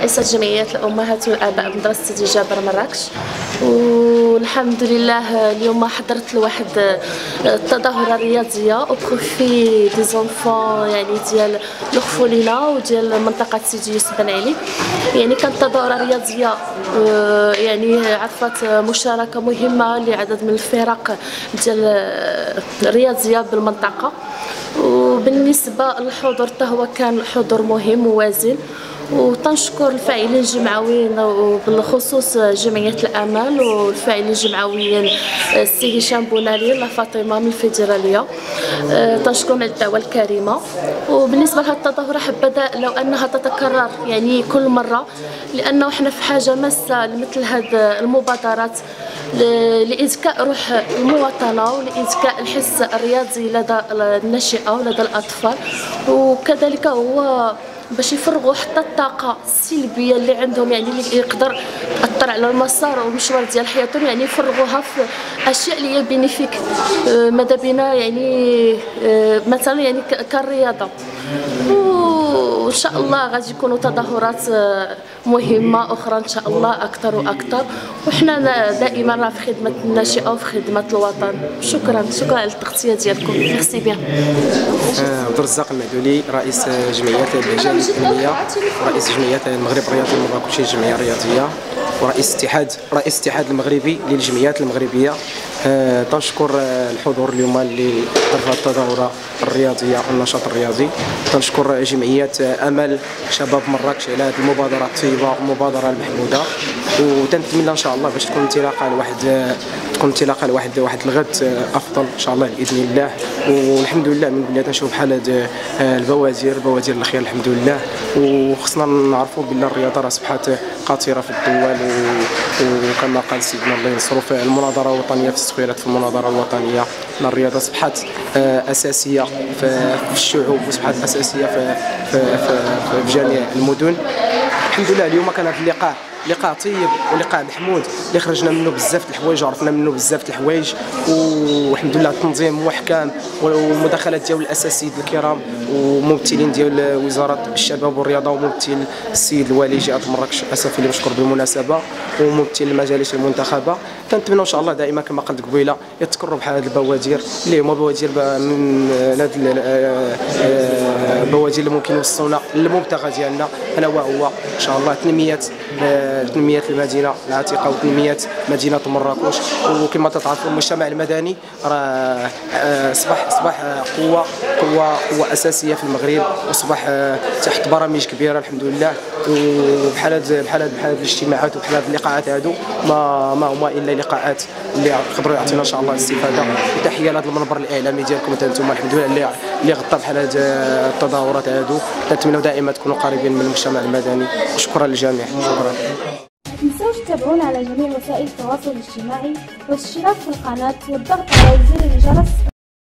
رئيسة جمعية الأمهات والآباء بمدرسة سيدي جابر مراكش. والحمد لله اليوم حضرت لواحد التظاهرة رياضية او بروفي دي زونفون يعني ديال الخفولينة وديال منطقة سيدي يوسف بن علي. يعني كانت تظاهرة رياضية يعني عرفت مشاركة مهمة لعدد من الفرق ديال الرياضية بالمنطقة. وبالنسبة للحضور حتى هو كان حضور مهم ووازن. وتنشكر الفاعلين الجمعويين وبالخصوص جمعية الأمل والفاعلين الجمعويين السي هشام بونالي لا فاطمة من الفيدرالية. تنشكرهم على الدعوة الكريمة. وبالنسبة لهذه التظاهرة حبذا لو أنها تتكرر يعني كل مرة، لأنه احنا في حاجة ماسة لمثل هذه المبادرات لإذكاء روح المواطنة ولإذكاء الحس الرياضي لدى الناشئة ولدى الأطفال، وكذلك هو باش يفرغوا حتى الطاقه السلبيه اللي عندهم يعني اللي يقدر تاثر على المسار والمشوار ديال حياتهم، يعني يفرغوها في اشياء اللي هي بينيفيك ماذا بينا يعني مثلا يعني كالرياضه. وان شاء الله غادي يكونوا تظاهرات مهمه اخرى ان شاء الله اكثر واكثر، وحنا دائما راه في خدمه الناشئه وفي خدمه الوطن. شكرا على التغطيه ديالكم. ميرسي بيان. عبد الرزاق المعدولي، رئيس جمعية البهجة الإسلامية ورئيس جمعية المغرب الرياضي المراكشي الجمعية الرياضية ورئيس الاتحاد المغربي للجمعيات المغربية. تنشكر الحضور اليوم اللي حضر في التظاهرة الرياضية والنشاط الرياضي. تنشكر جمعية أمل شباب مراكش على هذه المبادرة الطيبة والمبادرة المحمودة، وتنتمنى إن شاء الله باش تكون انطلاقة لواحد الغد أفضل إن شاء الله بإذن الله. والحمد لله من قبل نشوف بحال هاد البوادر الأخيرة الحمد لله. وخصنا نعرفوا بأن الرياضة راه أصبحت قاطرة في الدول، وكما قال سيدنا الله ينصرو في المناظرة الوطنية في السخيرات في المناظرة الوطنية أن الرياضة أصبحت أساسية في الشعوب وأصبحت أساسية في جميع المدن. الحمد لله اليوم كان هذا لقاء طيب ولقاء محمود اللي خرجنا منه بزاف د الحوايج وعرفنا منه بزاف د الحوايج، والحمد لله التنظيم محكم والمداخلات ديال الاساتذه الكرام وممثلين ديال وزاره الشباب والرياضه وممثل السيد الوالي جهه مراكش اسفي اللي مشكور بالمناسبه وممثل المجالس المنتخبه. كنتمنى ان شاء الله دائما كما قلت قبيله يتكرروا بحال هذه البوادر اللي هما بوادر من هذه البوادر اللي ممكن يوصلونا للمبتغى ديالنا الا وهو ان شاء الله تنمية المدينة العتيقة وتنمية مدينة مراكش. وكما تتعرفوا المجتمع المدني راه أصبح قوة أساسية في المغرب، وأصبح تحت برامج كبيرة الحمد لله. وبحال هاد الاجتماعات وبحال هاد اللقاءات هادو ما هما إلا لقاءات اللي يقدروا يعطينا إن شاء الله الاستفادة. وتحية لهذا المنبر الإعلامي ديالكم انتم الحمد لله اللي غطى بحال هاد التظاهرات هادو. نتمنوا دائما تكونوا قريبين من المجتمع المدني. شكرا للجميع. شكرا. ما تنسوش تتابعونا على جميع وسائل التواصل الاجتماعي والاشتراك في القناة والضغط على زر الجرس